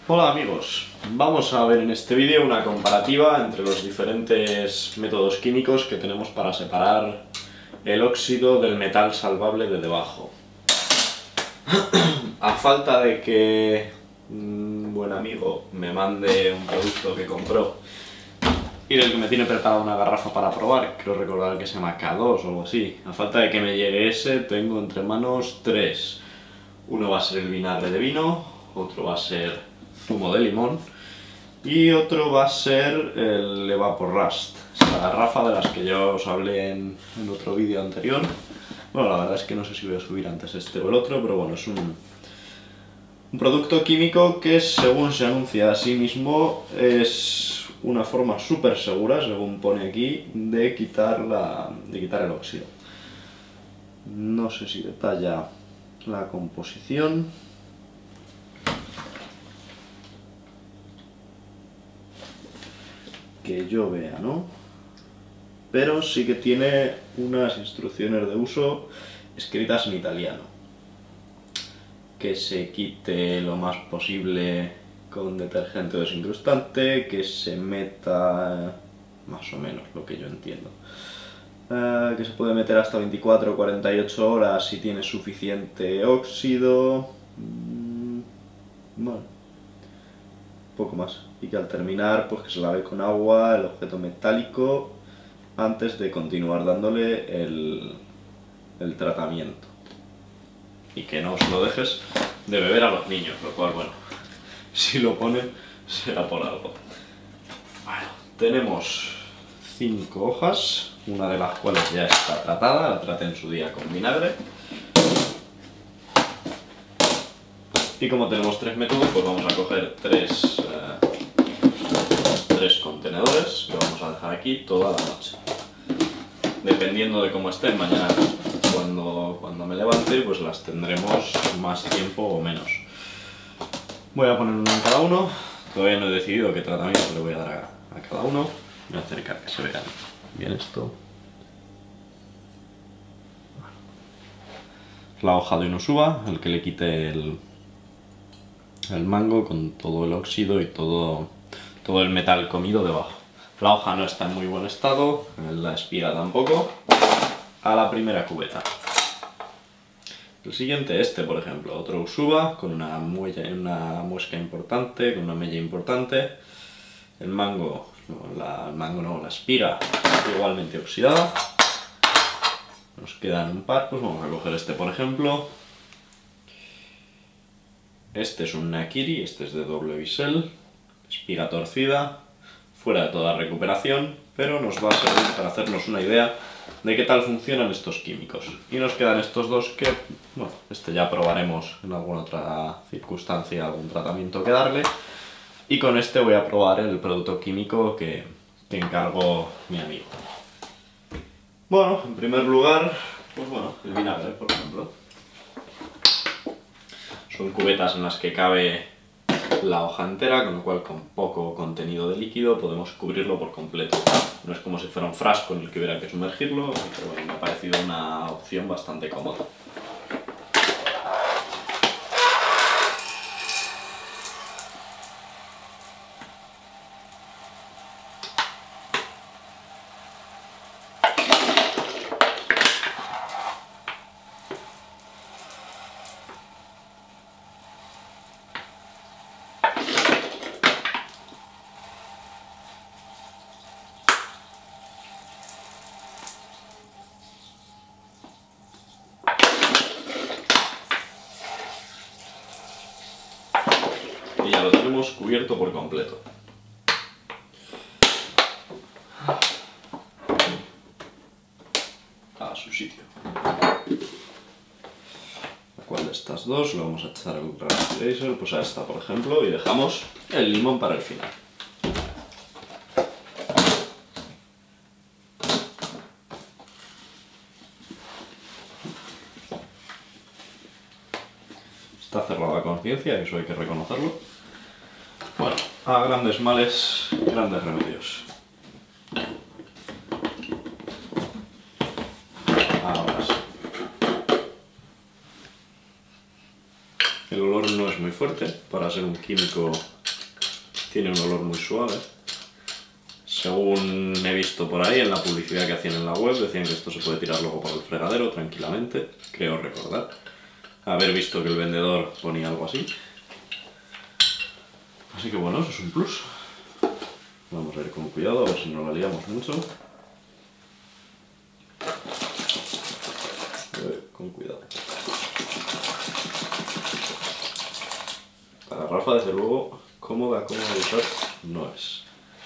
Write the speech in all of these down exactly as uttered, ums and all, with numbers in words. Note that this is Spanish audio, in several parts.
Hola amigos, vamos a ver en este vídeo una comparativa entre los diferentes métodos químicos que tenemos para separar el óxido del metal salvable de debajo. A falta de que un buen amigo me mande un producto que compró y del que me tiene preparada una garrafa para probar, creo recordar que se llama K dos o algo así, a falta de que me llegue ese, tengo entre manos tres. Uno va a ser el vinagre de vino, otro va a ser zumo de limón y otro va a ser el Evaporrust, esa garrafa de las que yo os hablé en, en otro vídeo anterior. Bueno, la verdad es que no sé si voy a subir antes este o el otro, pero bueno, es un, un producto químico que, según se anuncia a sí mismo, es una forma súper segura, según pone aquí, de quitar, la, de quitar el óxido. No sé si detalla la composición. Que yo vea, ¿no? Pero sí que tiene unas instrucciones de uso escritas en italiano. Que se quite lo más posible con detergente o desincrustante, que se meta más o menos lo que yo entiendo. Uh, que se puede meter hasta veinticuatro o cuarenta y ocho horas si tiene suficiente óxido. Mm, bueno, poco más. Y que al terminar, pues que se lave con agua el objeto metálico antes de continuar dándole el, el tratamiento. Y que no os lo dejes de beber a los niños, lo cual, bueno, si lo ponen será por algo. Bueno, tenemos cinco hojas, una de las cuales ya está tratada, la traté en su día con vinagre. Y como tenemos tres métodos, pues vamos a coger tres, eh, tres contenedores que vamos a dejar aquí toda la noche. Dependiendo de cómo estén mañana, cuando, cuando me levante, pues las tendremos más tiempo o menos. Voy a poner uno en cada uno. Todavía no he decidido qué tratamiento le voy a dar a, a cada uno. Voy a acercar que se vea bien esto. La hoja de Inosuba, el que le quite el, el mango con todo el óxido y todo, todo el metal comido debajo. La hoja no está en muy buen estado, la espiga tampoco. A la primera cubeta. El siguiente, este por ejemplo, otro Usuba con una, muella, una muesca importante, con una mella importante. El mango, no, la, el mango no, la espiga igualmente oxidada. Nos quedan un par, pues vamos a coger este por ejemplo. Este es un Nakiri, este es de doble bisel, espiga torcida, fuera de toda recuperación, pero nos va a servir para hacernos una idea de qué tal funcionan estos químicos. Y nos quedan estos dos que, bueno, este ya probaremos en alguna otra circunstancia, algún tratamiento que darle. Y con este voy a probar el producto químico que, que encargó mi amigo. Bueno, en primer lugar, pues bueno, el vinagre, por ejemplo. Son cubetas en las que cabe la hoja entera, con lo cual con poco contenido de líquido podemos cubrirlo por completo. No es como si fuera un frasco en el que hubiera que sumergirlo, pero bueno, me ha parecido una opción bastante cómoda. Y ya lo tenemos cubierto por completo. A su sitio. ¿A cuál de estas dos lo vamos a echar al Raspberry? Pues a esta, por ejemplo, y dejamos el limón para el final. Está cerrada la conciencia, eso hay que reconocerlo. Bueno, a grandes males, grandes remedios. Ahora sí. El olor no es muy fuerte, para ser un químico tiene un olor muy suave. Según he visto por ahí en la publicidad que hacían en la web, decían que esto se puede tirar luego por el fregadero tranquilamente, creo recordar haber visto que el vendedor ponía algo así. Así que bueno, eso es un plus. Vamos a ir con cuidado, a ver si no la liamos mucho. A ver, con cuidado. La garrafa, desde luego, cómoda, cómoda de usar no es.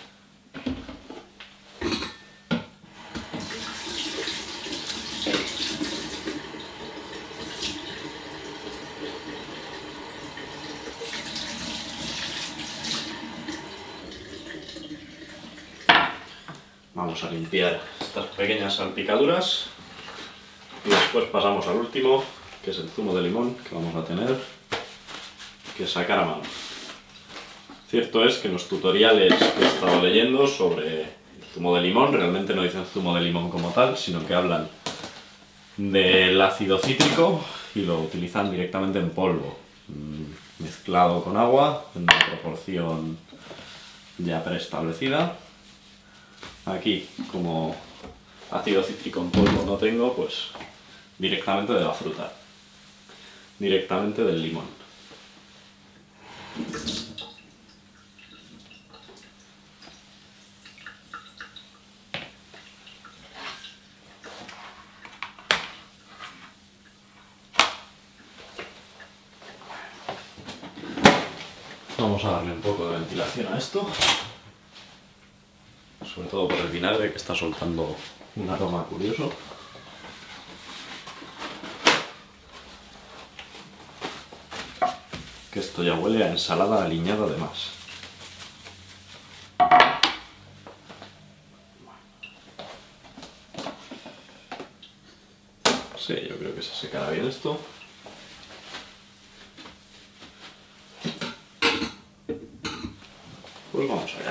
Vamos a limpiar estas pequeñas salpicaduras y después pasamos al último, que es el zumo de limón que vamos a tener que sacar a mano. Cierto es que en los tutoriales que he estado leyendo sobre el zumo de limón realmente no dicen zumo de limón como tal, sino que hablan del ácido cítrico y lo utilizan directamente en polvo, mezclado con agua en una proporción ya preestablecida. Aquí, como ácido cítrico en polvo no tengo, pues directamente de la fruta, directamente del limón. Vamos a darle un poco de ventilación a esto, sobre todo por el vinagre que está soltando un aroma curioso. Que esto ya huele a ensalada aliñada además. Sí, yo creo que se secará bien esto. Pues vamos allá.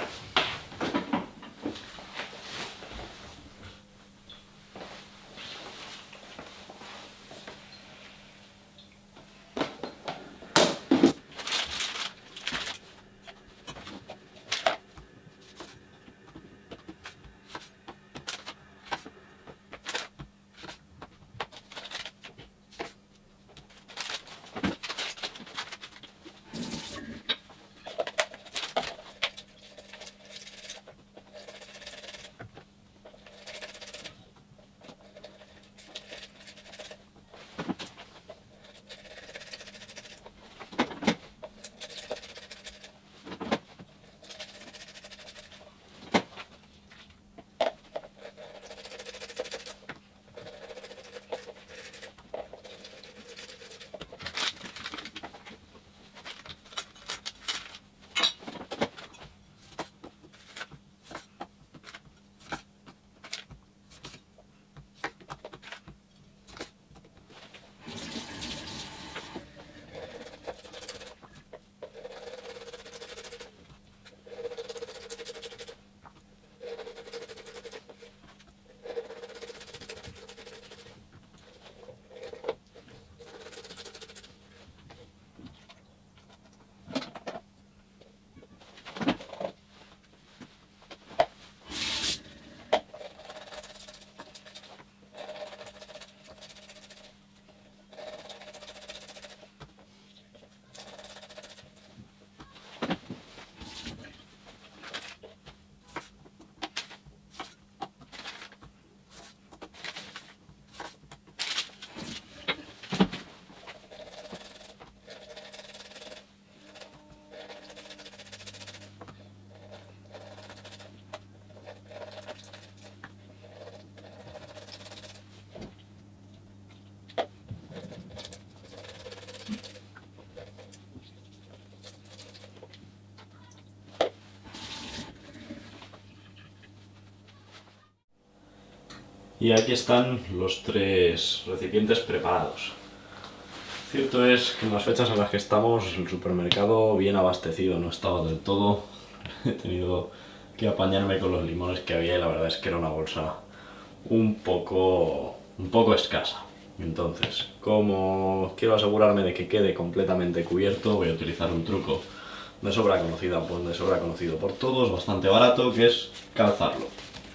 Y aquí están los tres recipientes preparados. Cierto es que en las fechas en las que estamos el supermercado bien abastecido no estaba del todo. He tenido que apañarme con los limones que había y la verdad es que era una bolsa un poco, un poco escasa. Entonces, como quiero asegurarme de que quede completamente cubierto, voy a utilizar un truco de sobra conocida, pues de sobra conocido por todos, bastante barato, que es calzarlo.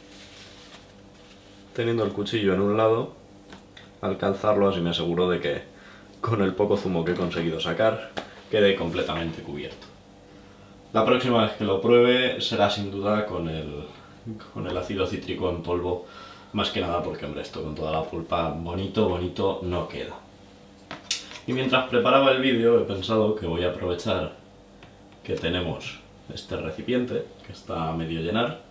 Teniendo el cuchillo en un lado, al calzarlo así me aseguro de que con el poco zumo que he conseguido sacar quede completamente cubierto. La próxima vez que lo pruebe será sin duda con el, con el ácido cítrico en polvo, más que nada porque, hombre, esto con toda la pulpa bonito, bonito no queda. Y mientras preparaba el vídeo he pensado que voy a aprovechar que tenemos este recipiente, que está a medio llenar,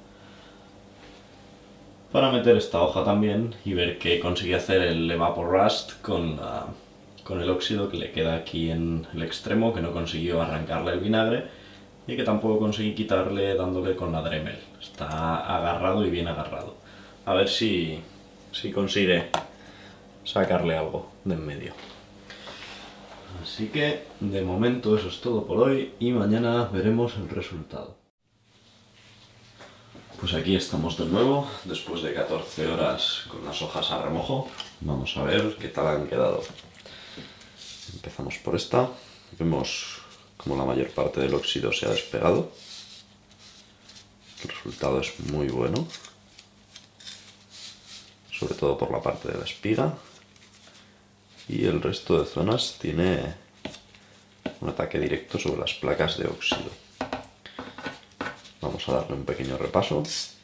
para meter esta hoja también y ver qué conseguí hacer el Evapor Rust con, la, con el óxido que le queda aquí en el extremo, que no consiguió arrancarle el vinagre y que tampoco conseguí quitarle dándole con la Dremel. Está agarrado y bien agarrado. A ver si, si consigue sacarle algo de en medio. Así que de momento eso es todo por hoy y mañana veremos el resultado. Pues aquí estamos de nuevo, después de catorce horas con las hojas a remojo. Vamos a ver qué tal han quedado. Empezamos por esta. Vemos como la mayor parte del óxido se ha despegado. El resultado es muy bueno, sobre todo por la parte de la espiga. Y el resto de zonas tiene un ataque directo sobre las placas de óxido. Vamos a darle un pequeño repaso.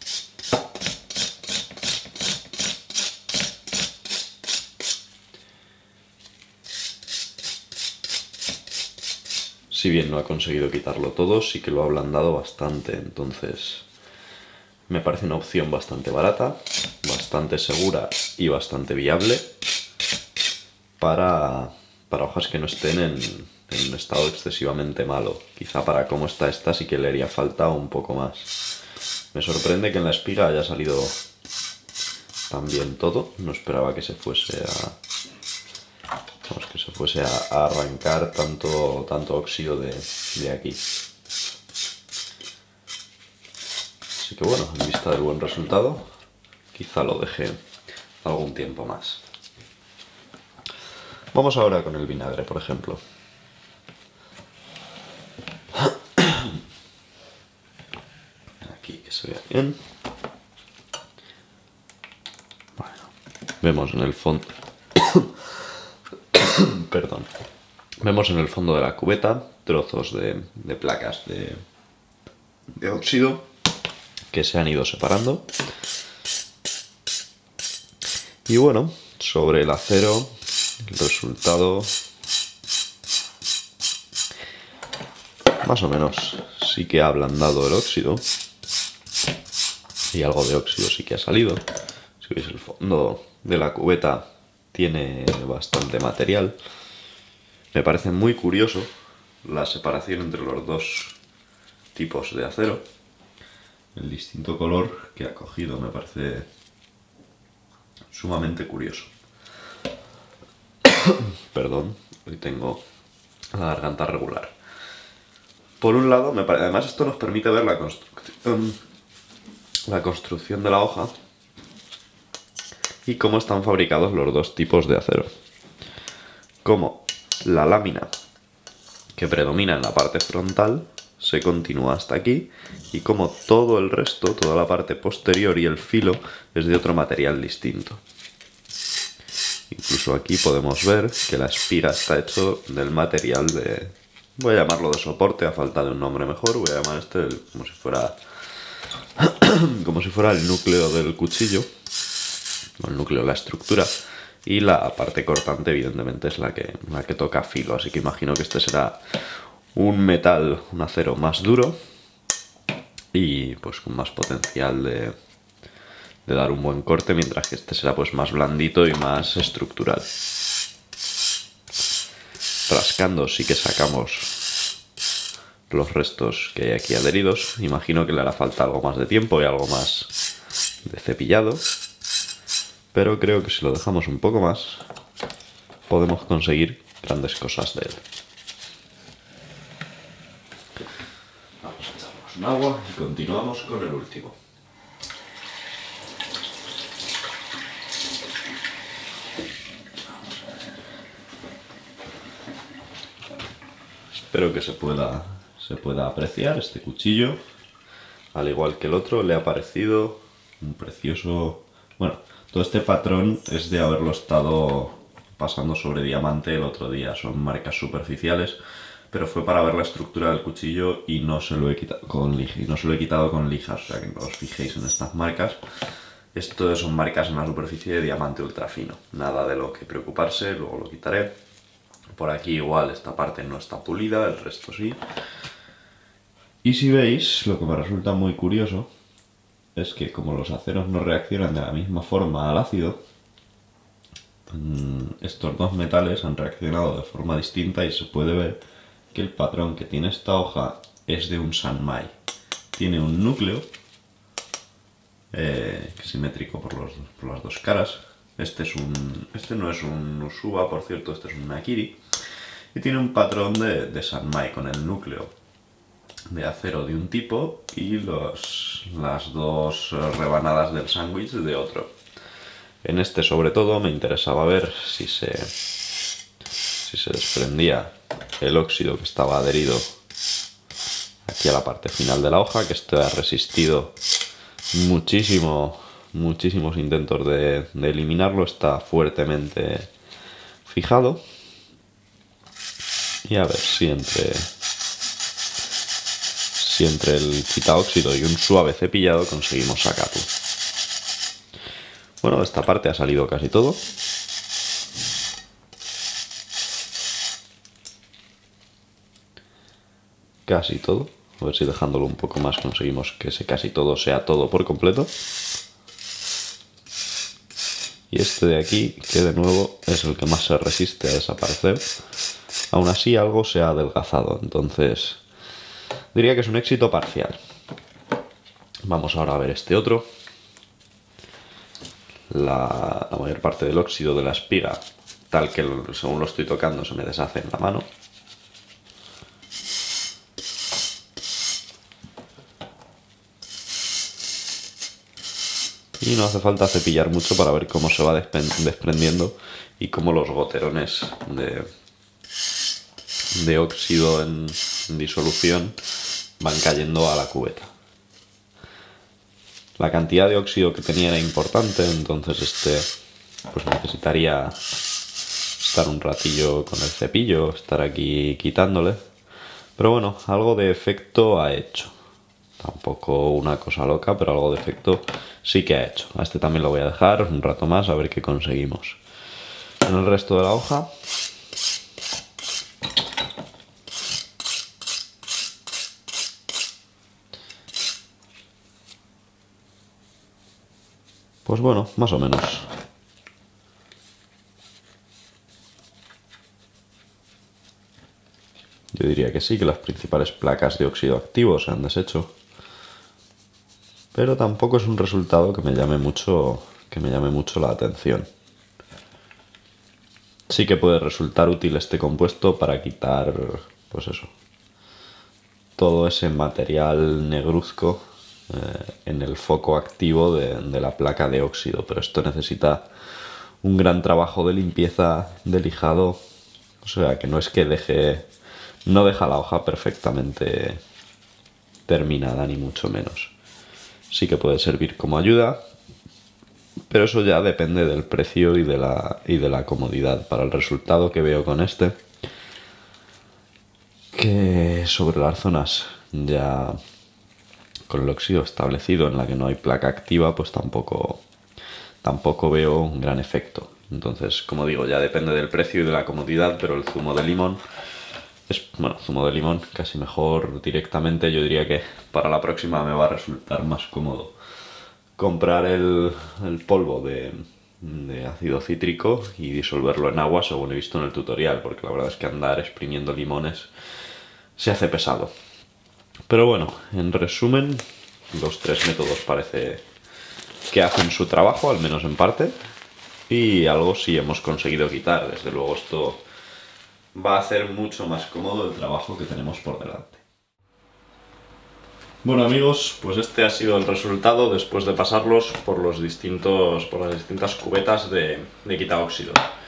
Si bien no ha conseguido quitarlo todo, sí que lo ha ablandado bastante, entonces me parece una opción bastante barata, bastante segura y bastante viable para, para hojas que no estén en, en un estado excesivamente malo. Quizá para cómo está esta sí que le haría falta un poco más. Me sorprende que en la espiga haya salido tan bien todo, no esperaba que se fuese a... Vamos, que se fuese a, a arrancar tanto, tanto óxido de, de aquí. Así que bueno, en vista del buen resultado, quizá lo deje algún tiempo más. Vamos ahora con el vinagre, por ejemplo. Aquí que se vea bien. Bueno, vemos en el fondo... Perdón. Vemos en el fondo de la cubeta trozos de, de placas de, de óxido que se han ido separando. Y bueno, sobre el acero, el resultado más o menos sí que ha ablandado el óxido. Y algo de óxido sí que ha salido. Si veis, el fondo de la cubeta tiene bastante material. Me parece muy curioso la separación entre los dos tipos de acero. El distinto color que ha cogido me parece sumamente curioso. Perdón, hoy tengo la garganta regular. Por un lado, me parece, además esto nos permite ver la construcción, la construcción de la hoja y cómo están fabricados los dos tipos de acero. Como la lámina que predomina en la parte frontal se continúa hasta aquí y como todo el resto, toda la parte posterior y el filo es de otro material distinto. Incluso aquí podemos ver que la espiga está hecho del material de... voy a llamarlo de soporte, a falta de un nombre mejor, voy a llamar este el, como si fuera como si fuera el núcleo del cuchillo, o el núcleo de la estructura, y la parte cortante evidentemente es la que, la que toca filo, así que imagino que este será un metal, un acero más duro y pues con más potencial de, de dar un buen corte, mientras que este será pues más blandito y más estructural. Rascando sí que sacamos los restos que hay aquí adheridos. Imagino que le hará falta algo más de tiempo y algo más de cepillado, pero creo que si lo dejamos un poco más podemos conseguir grandes cosas de él. Vamos a echarnos un agua y continuamos con el último. espero que se pueda, se pueda apreciar este cuchillo. Al igual que el otro, le ha parecido un precioso... Bueno, todo este patrón es de haberlo estado pasando sobre diamante el otro día. Son marcas superficiales, pero fue para ver la estructura del cuchillo y no se lo he quitado con lija, y no se lo he quitado con lijas, o sea que no os fijéis en estas marcas. Esto son marcas en la superficie de diamante ultra fino. Nada de lo que preocuparse, luego lo quitaré. Por aquí igual esta parte no está pulida, el resto sí. Y si veis, lo que me resulta muy curioso es que como los aceros no reaccionan de la misma forma al ácido, estos dos metales han reaccionado de forma distinta y se puede ver que el patrón que tiene esta hoja es de un Sanmai. Tiene un núcleo eh, simétrico por, los, por las dos caras. Este, es un, este no es un Usuba, por cierto, este es un Nakiri. Y tiene un patrón de, de Sanmai con el núcleo de acero de un tipo y los, las dos rebanadas del sándwich de otro. En este sobre todo me interesaba ver si se, si se desprendía el óxido que estaba adherido aquí a la parte final de la hoja, que esto ha resistido muchísimo, muchísimos intentos de, de eliminarlo, está fuertemente fijado. Y a ver si entre... si entre el quitaóxido y un suave cepillado conseguimos sacarlo. Bueno, de esta parte ha salido casi todo. Casi todo. A ver si dejándolo un poco más conseguimos que ese casi todo sea todo por completo. Y este de aquí, que de nuevo es el que más se resiste a desaparecer. Aún así algo se ha adelgazado, entonces... diría que es un éxito parcial. Vamos ahora a ver este otro. La, la mayor parte del óxido de la espiga, tal que según lo estoy tocando, se me deshace en la mano. Y no hace falta cepillar mucho para ver cómo se va desprendiendo y cómo los goterones de, de óxido en disolución van cayendo a la cubeta. La cantidad de óxido que tenía era importante, entonces este pues necesitaría estar un ratillo con el cepillo, estar aquí quitándole. Pero bueno, algo de efecto ha hecho. Tampoco una cosa loca, pero algo de efecto sí que ha hecho. A este también lo voy a dejar un rato más a ver qué conseguimos. En el resto de la hoja... pues bueno, más o menos. Yo diría que sí, que las principales placas de óxido activo se han deshecho. Pero tampoco es un resultado que me llame mucho, que me llame mucho la atención. Sí que puede resultar útil este compuesto para quitar, pues eso, todo ese material negruzco eh, en el foco activo de, de la placa de óxido, pero esto necesita un gran trabajo de limpieza, de lijado, o sea que no es que deje, no deja la hoja perfectamente terminada ni mucho menos. Sí que puede servir como ayuda, pero eso ya depende del precio y de la, y de la comodidad. Para el resultado que veo con este, que sobre las zonas ya con el óxido establecido en la que no hay placa activa, pues tampoco, tampoco veo un gran efecto. Entonces, como digo, ya depende del precio y de la comodidad, pero el zumo de limón es, bueno, zumo de limón casi mejor directamente. Yo diría que para la próxima me va a resultar más cómodo comprar el, el polvo de, de ácido cítrico y disolverlo en agua, según he visto en el tutorial, porque la verdad es que andar exprimiendo limones se hace pesado. Pero bueno, en resumen, los tres métodos parece que hacen su trabajo, al menos en parte, y algo sí hemos conseguido quitar. Desde luego esto va a hacer mucho más cómodo el trabajo que tenemos por delante. Bueno amigos, pues este ha sido el resultado después de pasarlos por los distintos, por las distintas cubetas de, de quitaóxido.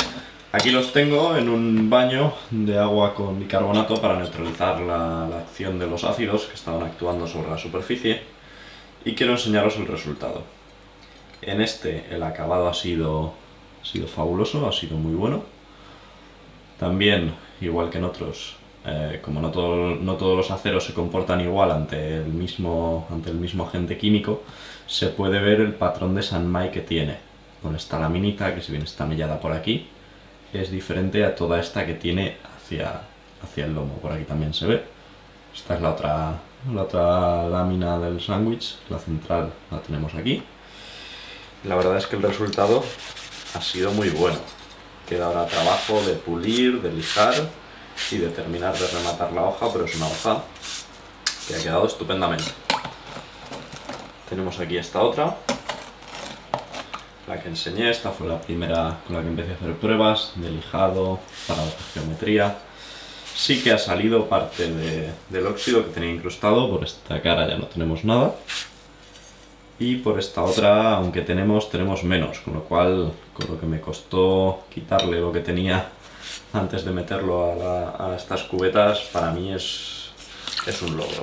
Aquí los tengo en un baño de agua con bicarbonato para neutralizar la, la acción de los ácidos que estaban actuando sobre la superficie, y quiero enseñaros el resultado. En este el acabado ha sido, ha sido fabuloso, ha sido muy bueno. También, igual que en otros, eh, como no, todo, no todos los aceros se comportan igual ante el, mismo, ante el mismo agente químico, se puede ver el patrón de Sanmai que tiene. Con esta laminita, que si bien está mellada por aquí, es diferente a toda esta que tiene hacia, hacia el lomo. Por aquí también se ve. Esta es la otra, la otra lámina del sándwich, la central la tenemos aquí. La verdad es que el resultado ha sido muy bueno. Queda ahora trabajo de pulir, de lijar y de terminar de rematar la hoja, pero es una hoja que ha quedado estupendamente. Tenemos aquí esta otra, la que enseñé. Esta fue la primera con la que empecé a hacer pruebas de lijado para la geometría. Sí que ha salido parte de, del óxido que tenía incrustado. Por esta cara ya no tenemos nada, y por esta otra, aunque tenemos, tenemos menos, con lo cual, con lo que me costó quitarle lo que tenía antes de meterlo a, la, a estas cubetas, para mí es, es un logro.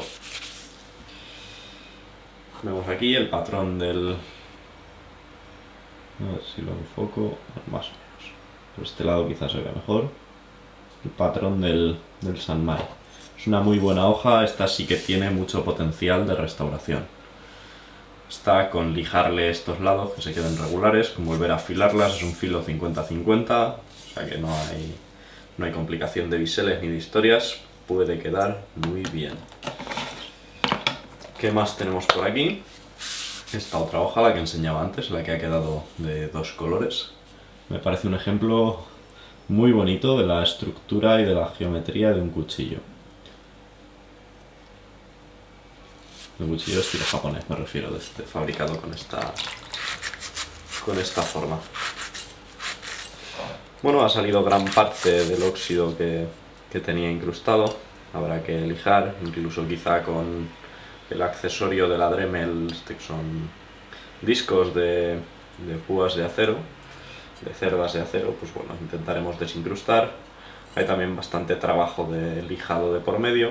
Vemos aquí el patrón del... A ver si lo enfoco, más o menos. Por este lado quizás se vea mejor. El patrón del, del Sanmai. Es una muy buena hoja, esta sí que tiene mucho potencial de restauración. Está con lijarle estos lados que se queden regulares, con volver a afilarlas, es un filo cincuenta cincuenta, o sea que no hay, no hay complicación de biseles ni de historias, puede quedar muy bien. ¿Qué más tenemos por aquí? Esta otra hoja, la que enseñaba antes, la que ha quedado de dos colores. Me parece un ejemplo muy bonito de la estructura y de la geometría de un cuchillo. Un cuchillo de estilo japonés, me refiero, de, de fabricado con esta, con esta forma. Bueno, ha salido gran parte del óxido que, que tenía incrustado. Habrá que lijar, incluso quizá con el accesorio de la Dremel, este que son discos de, de púas de acero, de cerdas de acero, pues bueno, intentaremos desincrustar. Hay también bastante trabajo de lijado de por medio.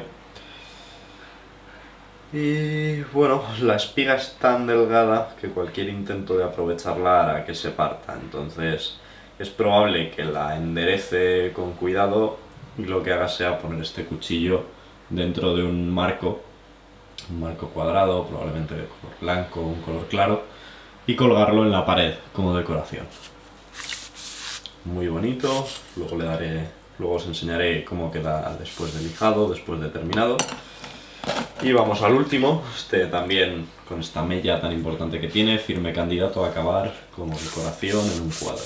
Y bueno, la espiga es tan delgada que cualquier intento de aprovecharla hará que se parta, entonces es probable que la enderece con cuidado y lo que haga sea poner este cuchillo dentro de un marco, un marco cuadrado, probablemente de color blanco o un color claro, y colgarlo en la pared como decoración. Muy bonito, luego le daré, luego os enseñaré cómo queda después de lijado, después de terminado. Y vamos al último, este también con esta mella tan importante que tiene, firme candidato a acabar como decoración en un cuadro.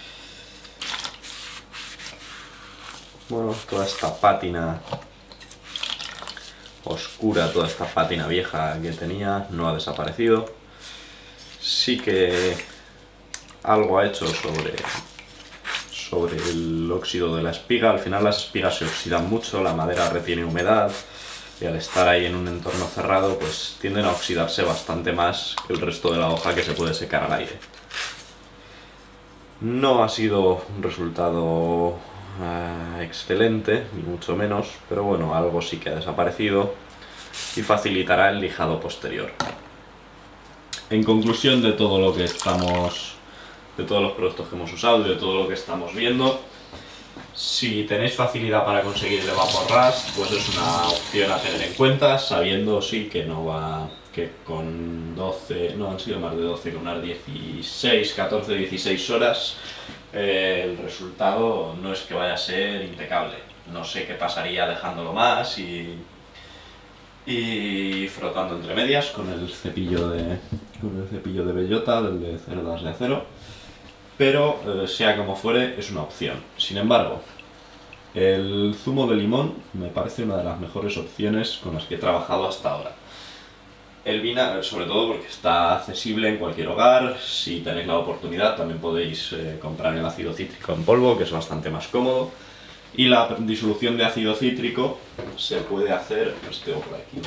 Bueno, toda esta pátina oscura, toda esta pátina vieja que tenía no ha desaparecido. Sí que algo ha hecho sobre, sobre el óxido de la espiga. Al final las espigas se oxidan mucho, la madera retiene humedad, y al estar ahí en un entorno cerrado pues tienden a oxidarse bastante más que el resto de la hoja, que se puede secar al aire. No ha sido un resultado uh, excelente, ni mucho menos, pero bueno, algo sí que ha desaparecido y facilitará el lijado posterior. En conclusión de todo lo que estamos, de todos los productos que hemos usado y de todo lo que estamos viendo, si tenéis facilidad para conseguir el Evapo-Rust, pues es una opción a tener en cuenta, sabiendo sí que no va, que con doce, no han sido más de doce, con unas dieciséis, catorce, dieciséis horas, eh, el resultado no es que vaya a ser impecable. No sé qué pasaría dejándolo más y, y frotando entre medias con el cepillo de, con el cepillo de bellota, del de cerdas de acero. Pero, eh, sea como fuere, es una opción. Sin embargo, el zumo de limón me parece una de las mejores opciones con las que he trabajado hasta ahora. El vinagre, sobre todo porque está accesible en cualquier hogar. Si tenéis la oportunidad, también podéis eh, comprar el ácido cítrico en polvo, que es bastante más cómodo. Y la disolución de ácido cítrico se puede hacer, pues tengo por aquí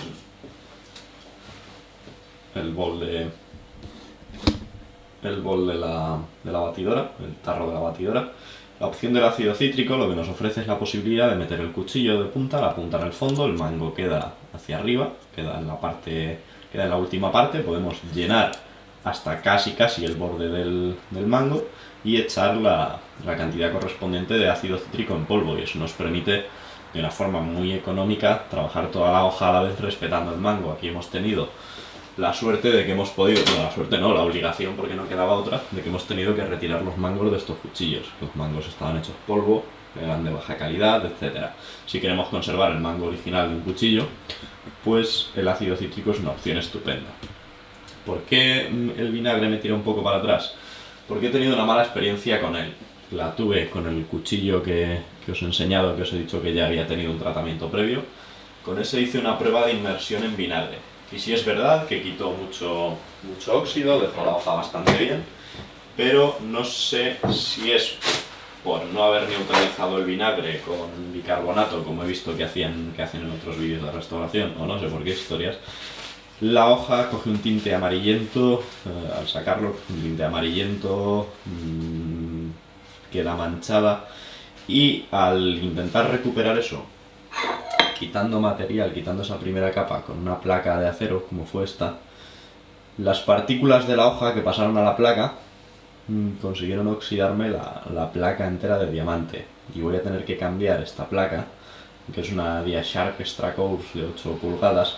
el bol de... el bol de la, de la batidora, el tarro de la batidora. La opción del ácido cítrico lo que nos ofrece es la posibilidad de meter el cuchillo de punta, la punta en el fondo, el mango queda hacia arriba, queda en la parte, queda en la última parte, podemos llenar hasta casi casi el borde del, del mango y echar la, la cantidad correspondiente de ácido cítrico en polvo, y eso nos permite de una forma muy económica trabajar toda la hoja a la vez respetando el mango. Aquí hemos tenido la suerte de que hemos podido, bueno, la suerte no, la obligación, porque no quedaba otra, de que hemos tenido que retirar los mangos de estos cuchillos. Los mangos estaban hechos polvo, eran de baja calidad, etcétera. Si queremos conservar el mango original de un cuchillo, pues el ácido cítrico es una opción estupenda. ¿Por qué el vinagre me tira un poco para atrás? Porque he tenido una mala experiencia con él. La tuve con el cuchillo que, que os he enseñado, que os he dicho que ya había tenido un tratamiento previo. Con ese hice una prueba de inmersión en vinagre. Y sí es verdad que quitó mucho, mucho óxido, dejó la hoja bastante bien, pero no sé si es por no haber neutralizado el vinagre con bicarbonato, como he visto que, hacían, que hacen en otros vídeos de restauración, o no sé por qué historias. La hoja coge un tinte amarillento, eh, al sacarlo, un tinte amarillento, mmm, queda manchada, y al intentar recuperar eso, quitando material, quitando esa primera capa con una placa de acero, como fue esta, las partículas de la hoja que pasaron a la placa mmm, consiguieron oxidarme la, la placa entera de diamante, y voy a tener que cambiar esta placa, que es una Diasharp Extra Course de ocho pulgadas,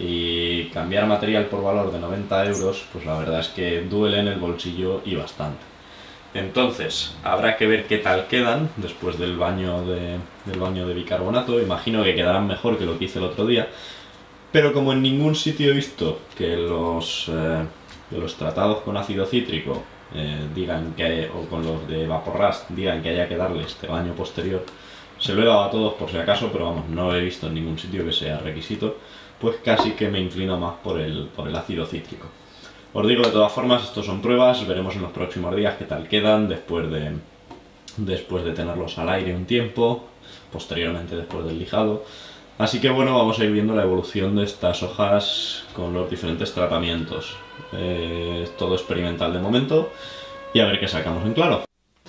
y cambiar material por valor de noventa euros, pues la verdad es que duele en el bolsillo y bastante. Entonces, habrá que ver qué tal quedan después del baño de, del baño de bicarbonato. Imagino que quedarán mejor que lo que hice el otro día, pero como en ningún sitio he visto que los, eh, que los tratados con ácido cítrico eh, digan que hay, o con los de Vaporrust digan que haya que darle este baño posterior, se lo he dado a todos por si acaso, pero vamos, no he visto en ningún sitio que sea requisito, pues casi que me inclino más por el, por el ácido cítrico. Os digo, de todas formas, estos son pruebas, veremos en los próximos días qué tal quedan después de, después de tenerlos al aire un tiempo, posteriormente después del lijado. Así que bueno, vamos a ir viendo la evolución de estas hojas con los diferentes tratamientos. Eh, es todo experimental de momento y a ver qué sacamos en claro.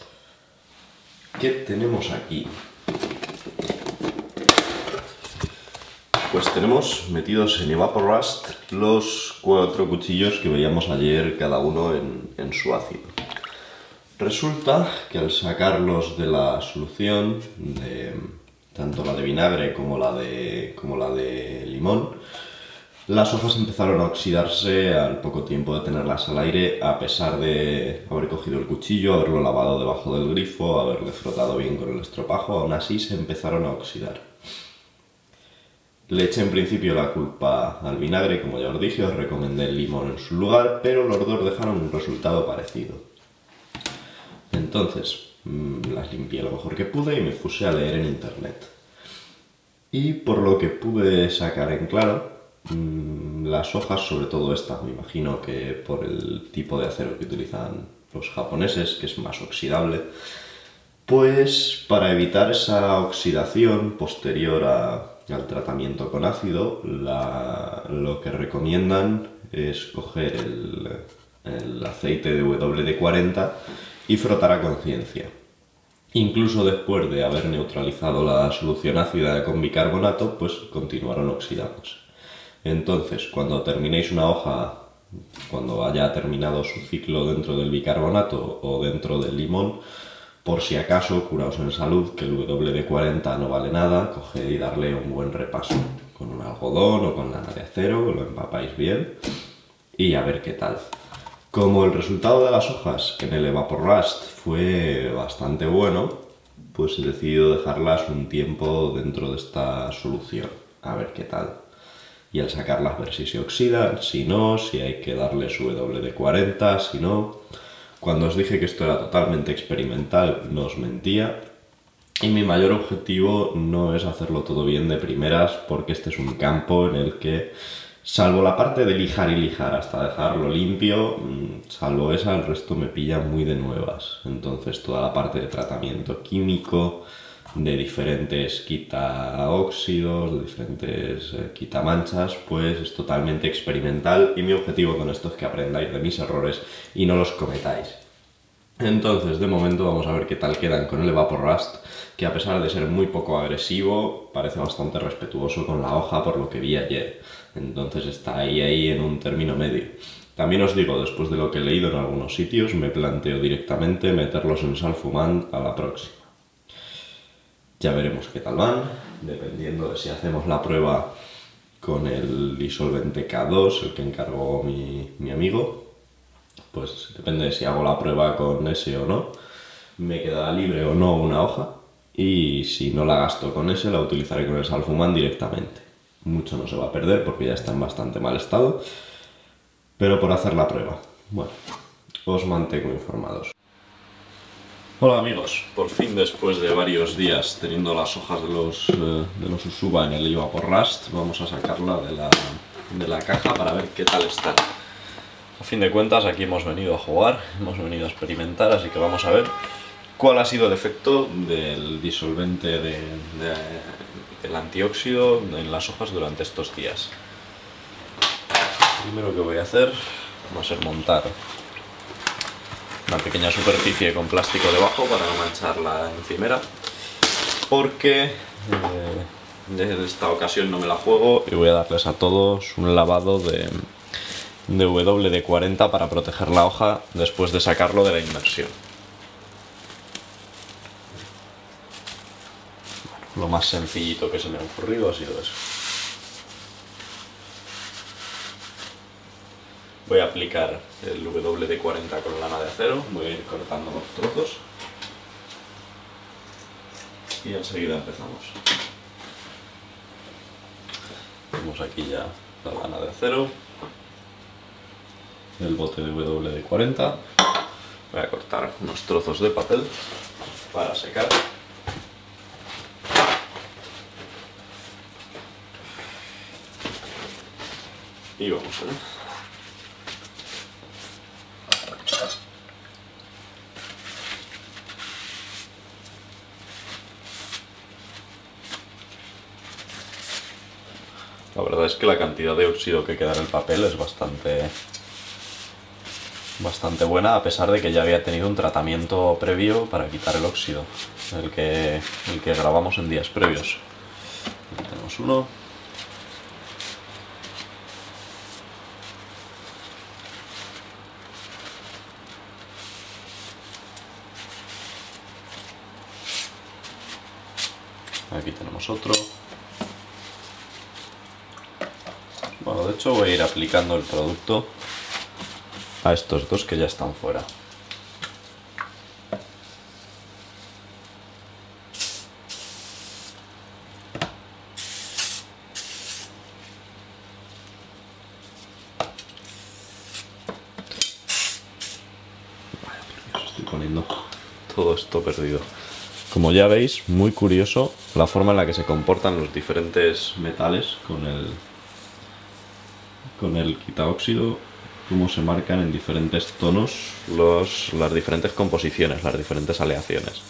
¿Qué tenemos aquí? Pues tenemos metidos en Vaporrust los cuatro cuchillos que veíamos ayer, cada uno en, en su ácido. Resulta que al sacarlos de la solución, de, tanto la de vinagre como la de, como la de limón, las hojas empezaron a oxidarse al poco tiempo de tenerlas al aire, a pesar de haber cogido el cuchillo, haberlo lavado debajo del grifo, haberle frotado bien con el estropajo, aún así se empezaron a oxidar. Le eché en principio la culpa al vinagre, como ya os dije, os recomendé el limón en su lugar, pero los dos dejaron un resultado parecido. Entonces, mmm, las limpié lo mejor que pude y me puse a leer en internet. Y por lo que pude sacar en claro, mmm, las hojas, sobre todo estas, me imagino que por el tipo de acero que utilizan los japoneses, que es más oxidable, pues para evitar esa oxidación posterior a al tratamiento con ácido, la, lo que recomiendan es coger el, el aceite de W D cuarenta y frotar a conciencia. Incluso después de haber neutralizado la solución ácida con bicarbonato, pues continuaron oxidándose. Entonces, cuando terminéis una hoja, cuando haya terminado su ciclo dentro del bicarbonato o dentro del limón, por si acaso, curaos en salud, que el W D cuarenta no vale nada, coged y darle un buen repaso con un algodón o con lana de acero, lo empapáis bien y a ver qué tal. Como el resultado de las hojas en el Vaporrust fue bastante bueno, pues he decidido dejarlas un tiempo dentro de esta solución, a ver qué tal. Y al sacarlas ver si se oxidan, si no, si hay que darle su W D cuarenta, si no. Cuando os dije que esto era totalmente experimental, no os mentía. Y mi mayor objetivo no es hacerlo todo bien de primeras, porque este es un campo en el que, salvo la parte de lijar y lijar hasta dejarlo limpio, salvo esa, el resto me pilla muy de nuevas. Entonces toda la parte de tratamiento químico, de diferentes quitaóxidos, de diferentes eh, quitamanchas, pues es totalmente experimental y mi objetivo con esto es que aprendáis de mis errores y no los cometáis. Entonces, de momento vamos a ver qué tal quedan con el Evaporrust, que a pesar de ser muy poco agresivo, parece bastante respetuoso con la hoja por lo que vi ayer. Entonces está ahí, ahí en un término medio. También os digo, después de lo que he leído en algunos sitios, me planteo directamente meterlos en Salfumant a la próxima. Ya veremos qué tal van, dependiendo de si hacemos la prueba con el disolvente K dos, el que encargó mi, mi amigo. Pues depende de si hago la prueba con ese o no, me quedará libre o no una hoja, y si no la gasto con ese, la utilizaré con el Salfumant directamente. Mucho no se va a perder porque ya está en bastante mal estado, pero por hacer la prueba. Bueno, os mantengo informados. Hola amigos, por fin después de varios días teniendo las hojas de los, eh, de los Usuba en el Evaporrust, vamos a sacarla de la, de la caja para ver qué tal está. A fin de cuentas, aquí hemos venido a jugar, hemos venido a experimentar, así que vamos a ver cuál ha sido el efecto del disolvente de, de, del antióxido en las hojas durante estos días. Lo primero que voy a hacer va a ser montar una pequeña superficie con plástico debajo para no manchar la encimera, porque eh, en esta ocasión no me la juego y voy a darles a todos un lavado de, de W D cuarenta para proteger la hoja después de sacarlo de la inmersión. Lo más sencillito que se me ha ocurrido ha sido eso. Voy a aplicar el W D cuarenta con lana de acero, voy a ir cortando los trozos y enseguida empezamos. Tenemos aquí ya la lana de acero, el bote de W D cuarenta, voy a cortar unos trozos de papel para secar. Y vamos a ver. La verdad es que la cantidad de óxido que queda en el papel es bastante, bastante buena, a pesar de que ya había tenido un tratamiento previo para quitar el óxido, el que, el que grabamos en días previos. Aquí tenemos uno. Aquí tenemos otro. Bueno, de hecho voy a ir aplicando el producto a estos dos que ya están fuera. Vaya, estoy poniendo todo esto perdido. Como ya veis, muy curioso la forma en la que se comportan los diferentes metales con el, con el quitaóxido, cómo se marcan en diferentes tonos los, las diferentes composiciones, las diferentes aleaciones.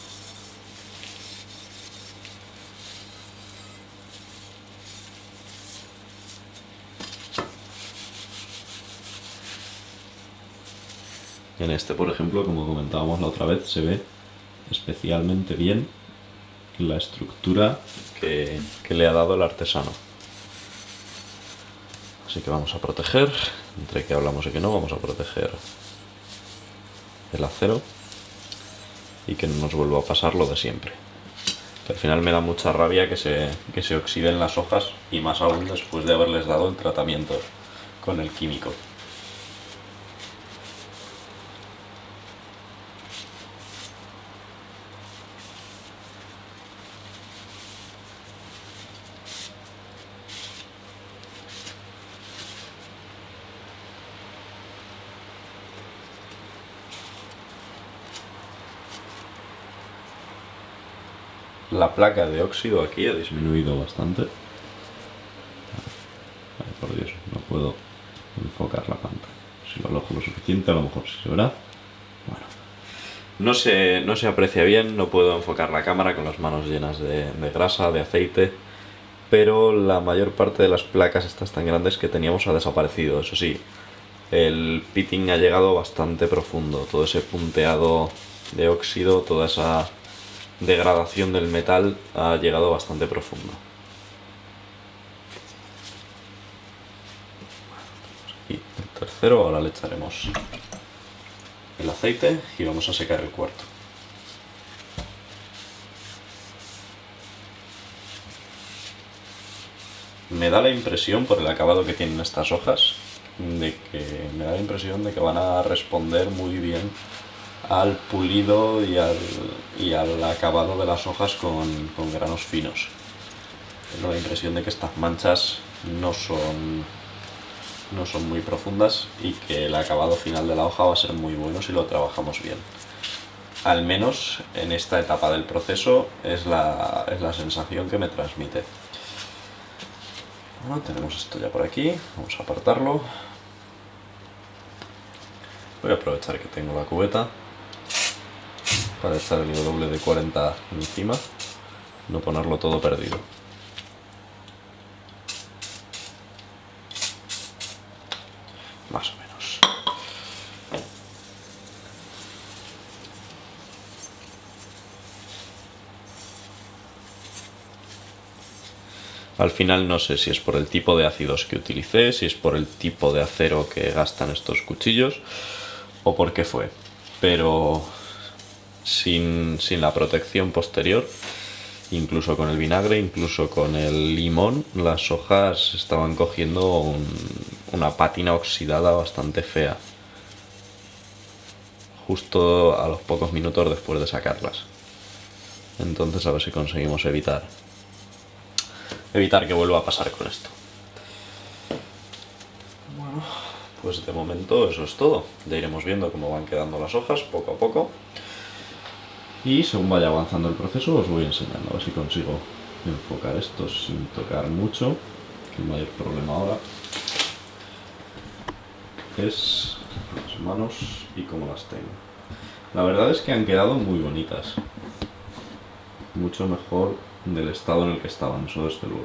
En este, por ejemplo, como comentábamos la otra vez, se ve especialmente bien la estructura que, que le ha dado el artesano. Así que vamos a proteger, entre que hablamos y que no, vamos a proteger el acero y que no nos vuelva a pasar lo de siempre. Que al final me da mucha rabia que se, que se oxiden las hojas, y más aún después de haberles dado el tratamiento con el químico. La placa de óxido aquí ha disminuido bastante. Ay, por Dios, no puedo enfocar la pantalla. Si lo alojo lo suficiente, a lo mejor sí se verá. Bueno, no se, no se aprecia bien, no puedo enfocar la cámara con las manos llenas de, de grasa, de aceite, pero la mayor parte de las placas estas tan grandes que teníamos ha desaparecido. Eso sí, el pitting ha llegado bastante profundo, todo ese punteado de óxido, toda esa degradación del metal ha llegado bastante profundo. Y el tercero, ahora le echaremos el aceite y vamos a secar el cuarto. Me da la impresión, por el acabado que tienen estas hojas, de que me da la impresión de que van a responder muy bien al pulido y al, y al acabado de las hojas con, con granos finos. Tengo la impresión de que estas manchas no son, no son muy profundas y que el acabado final de la hoja va a ser muy bueno si lo trabajamos bien. Al menos en esta etapa del proceso es la, es la sensación que me transmite. Bueno, tenemos esto ya por aquí, vamos a apartarlo. Voy a aprovechar que tengo la cubeta para echar el doble de cuarenta encima, no ponerlo todo perdido. Más o menos. Al final no sé si es por el tipo de ácidos que utilicé, si es por el tipo de acero que gastan estos cuchillos o por qué fue, pero sin, sin la protección posterior, incluso con el vinagre, incluso con el limón, las hojas estaban cogiendo un, una pátina oxidada bastante fea, justo a los pocos minutos después de sacarlas. Entonces a ver si conseguimos evitar evitar que vuelva a pasar con esto. Bueno, pues de momento eso es todo. Ya iremos viendo cómo van quedando las hojas poco a poco. Y según vaya avanzando el proceso os voy enseñando, a ver si consigo enfocar esto sin tocar mucho, que el mayor problema ahora es las manos y cómo las tengo. La verdad es que han quedado muy bonitas, mucho mejor del estado en el que estaban, eso desde luego.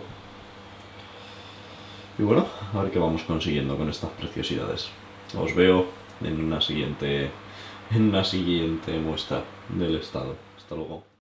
Y bueno, a ver qué vamos consiguiendo con estas preciosidades. Os veo en una siguiente, en una siguiente muestra del estado. Hasta luego.